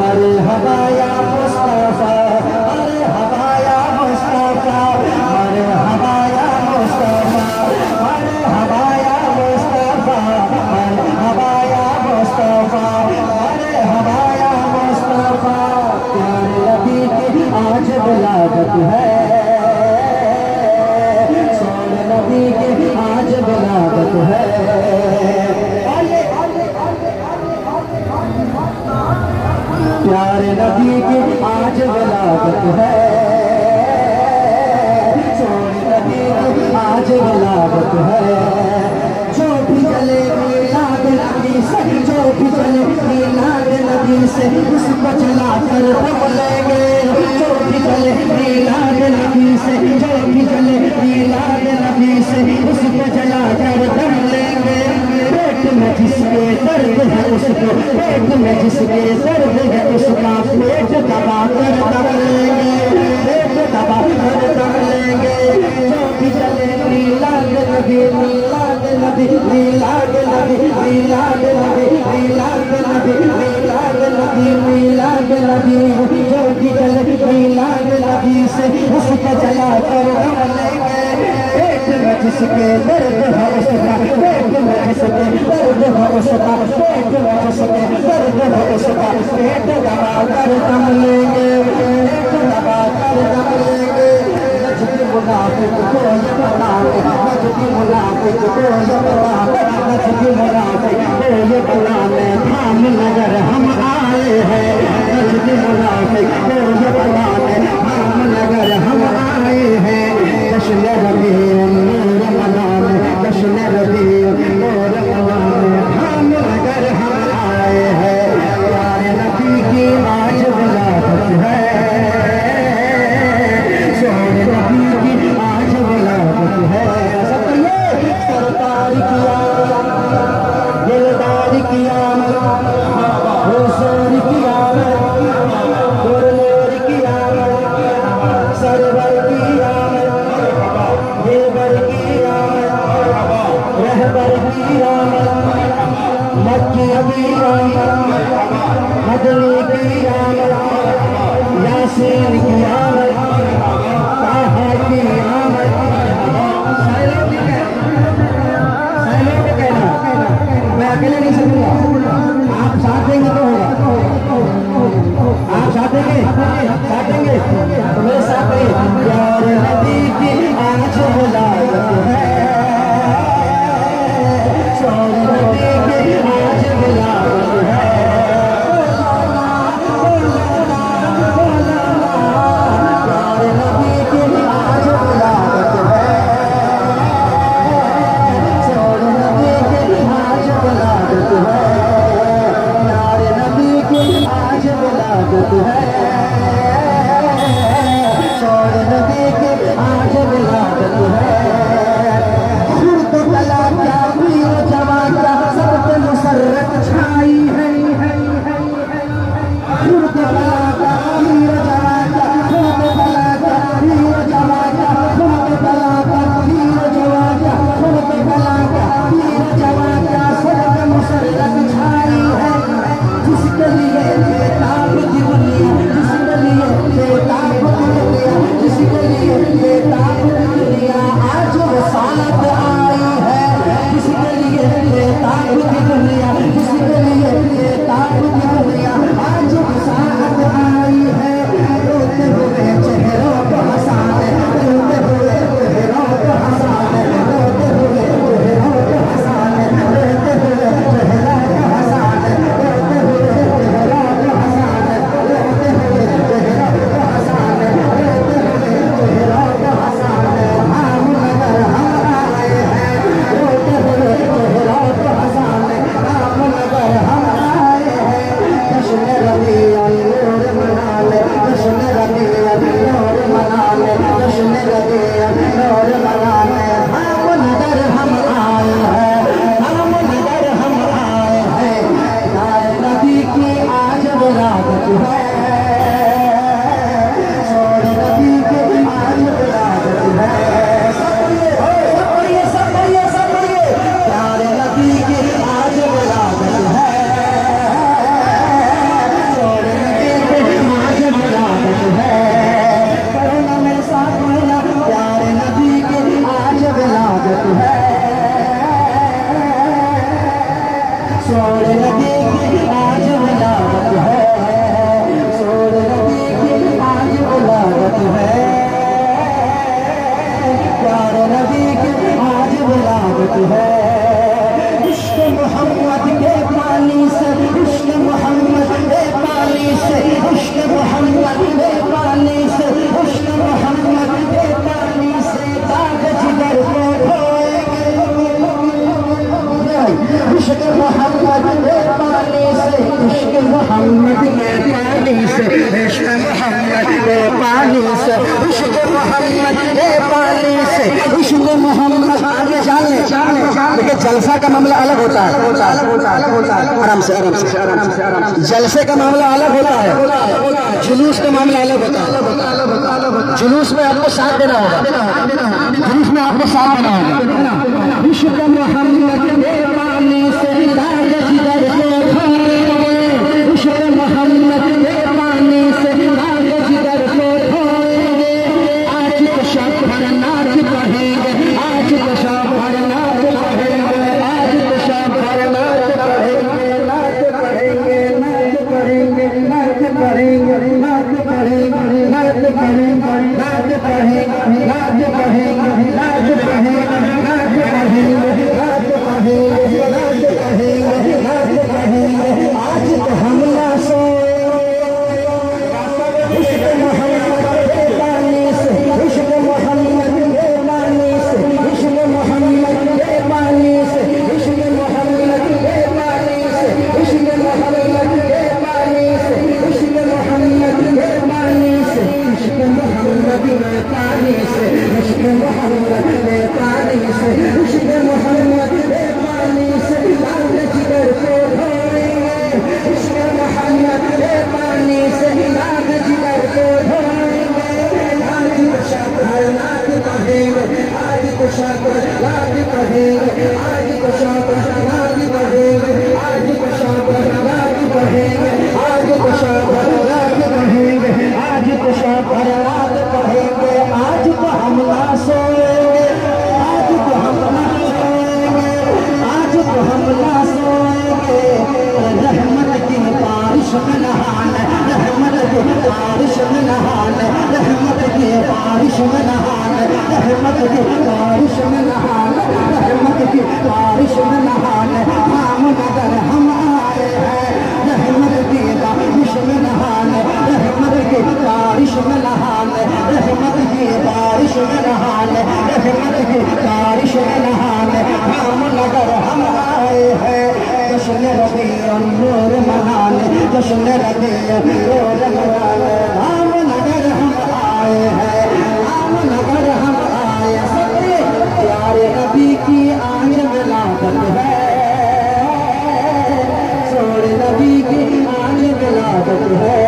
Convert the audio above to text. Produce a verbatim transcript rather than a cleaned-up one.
मरे हवाया मुस्तफा, मरे हवाया मुस्तफा, मरे हवाया मुस्तफा, मरे हवाया मुस्तफा, मरे हवाया मुस्तफा, मरे हवाया मुस्तफा। प्यारे नबी की आज विलादत है, सोने नबी की आज विलादत है। प्यारे नबी की आज विलादत है, सोने नबी की आज विलादत है। जो भी चले मीलाद नबी से, जो भी चले मीलाद नबी से, उसको चला कर दम लेंगे। जो भी चले मीलाद नबी से, जो भी चले मीलाद नबी से, उसको चला कर दम लेंगे। पेट में जिसके दर्द है उसको, पेट में जिसके दर्द है उसका पेट दबा कर दम लेंगे, पेट दबा कर दम लेंगे। जो भी चले मीलाद नबी, मीलाद नबी, मीलाद नबी, मीलाद नबी, मीलाद नबी, मीलाद नबी, मीलाद नबी। जो भी चले मीलाद नबी से, उसको चला कर दम लेंगे। पेट में जिसके दर्द है उसका, पेट में जिसके दर्द है उसका, पेट में जिसके दर्द है उसका पेट दबा कर दम लेंगे, पेट दबा कर दम लेंगे। नजदी मुनाफिक को ये बताओ, नजदी मुनाफिक को ये बताओ, नजदी मुनाफिक को ये बताने थाम नगर हम आए हैं। नजदी मुनाफिक को ये बताने थाम नगर हम आए हैं। जश्न रबीउ नूर मनाने, जश्न रबीउ नूर मनाने थाम नगर हम आए हैं। प्यारे नबी की आज विलादत है, सोने नबी की आज विलादत है। सब कहिए सरकार की आमद, दिलदार की आमद, हुजूर की आमद, गुरनूर की आमद, सरवर की आमद, देवर की आमद, रहबर की आमद, मक्की की आमद, मदनी की आमद, यासीन की आमद, ताहा की आमद। साइलेंट कहना, मैं अकेले नहीं सकूंगा, आप साथ देंगे तो होगा। आप साथ देंगे, साथ देंगे तो मेरे साथ रहिए। प्यारे नबी की आज विलादत है, सोने नबी की आज विलादत है। प्यारे नबी की आज विलादत है, सोने नबी की आज विलादत है। प्यारे नबी की आज विलादत है, सोने नबी की आज विलादत है। खुद कला क्या वीर जवान का सब पे मुसर्रत छाई है, खुद कला का वीर जवान का, खुद कला का वीर जवान का, खुद कला का वीर जवान का, खुद कला का वीर जवान का सब पे मुसर्रत छाई है। जिसके लिए बेताब की दुनिया, जिसके लिए बेताब की दुनिया, जिसके लिए बेताब की दुनिया आज वसालत आई है। जिसके लिए बेताब की दुनिया, जिसके लिए बेताब की दुनिया आज वसालत आई है। रोते हुए चेहरों को हंसाने, रोते हुए चेहरों को हंसाने, रोते हुए चेहरों को हंसाने, रोते हुए चेहरों को हंसाने, रोते हुए चेहरों को हंसाने, रोते हुए चेहरों को हंसाने, रोते हुए चेहरों को हंसाने हम नगर हम आए हैं। रोते हुए चेहरों को हंसाने हम नगर हम आए हैं। जश्न रबीउ नूर मनाने, जश्न रबीउ नूर मनाने, जश्न रबीउ नूर मनाने हम नगर हम आए हैं, हम नगर हम आए हैं। प्यारे नबी की आज विलादत है, सोने नबी की आज विलादत है। सब पढ़िए, सब पढ़िए, सब पढ़िए। प्यारे नबी की आज विलादत है, सोने नबी पानी से, इश्क मोहम्मद के पानी से, इश्क मोहम्मद। आगे जाने देखिए, जलसा का मामला अलग होता है, आराम से आराम से आराम से आराम से। जलसे का मामला अलग होता है, जुलूस का मामला अलग होता है। जुलूस में आपको साथ देना होगा, जुलूस में आपको साथ देना होगा। इश्क मोहम्मद के पानी से दाग जिगर को धोएंगे, इश्क मोहम्मद के पानी से दाग जिगर को धोएंगे। आज तो शब भर नाच पढ़ेंगे, आज तो शब भर नाच पढ़ेंगे, आज तो शब भर नाच पढ़ेंगे, नाच पढ़ेंगे, नाच पढ़ेंगे, नाच पढ़ेंगे, नाच पढ़ेंगे, नाच पढ़ेंगे, नाच पढ़ेंगे, नाच पढ़ेंगे, नाच पढ़ेंगे, नाच पढ़ेंगे, नाच पढ़ेंगे, नाच पढ़ेंगे। आज तो हम ना सोए, इश्क मोहम्मद के पानी से, इश्क मोहम्मद के पानी से, इश्क मोहम्मद के पानी से, इश्क मोहम्मद के पानी से, इश्क मोहम्मद के पानी से, इश्क मोहम्मद के पानी से, इश्क मोहम्मद के पानी से, इश्क मोहम्मद के पानी से, इश्क मोहम्मद के पानी से लाल जिगर को धोएंगे, इश्क मोहम्मद के पानी से लाल जिगर को धोएंगे। आज तो शब भर नाच पढ़ेंगे, आज तो शब भर नाच पढ़ेंगे, आज तो शब भर नाच पढ़ेंगे, आज तो शब भर नाच पढ़ेंगे, आज तो शब भर नाच पढ़ेंगे, आज तो शब भर नाच पढ़ेंगे। आज तो हम ना सोएंगे, आज तो हम ना सोएंगे, आज तो हम ना सोएंगे। रहमत की बारिश में नहाने, रहमत की बारिश में नहाने, रहमत की बारिश में नहाने, रहमत की बारिश में नहाने, रहमत की बारिश में नहाने। हम नगर हम आए हैं, रहमत की बारिश में नहाने, रहमत की बारिश में नहाने, रहमत की बारिश में नहाने, रहमत की बारिश में नहाने। हम नगर हम आए हैं, जश्न रबीउन नूर मनाने, जश्न रबीउन नूर मनाने। हम नगर हम आए हैं, हम नगर हम आए हैं। प्यारे नबी की आज मिलादत है, सोरे नबी की आज मिलादत है।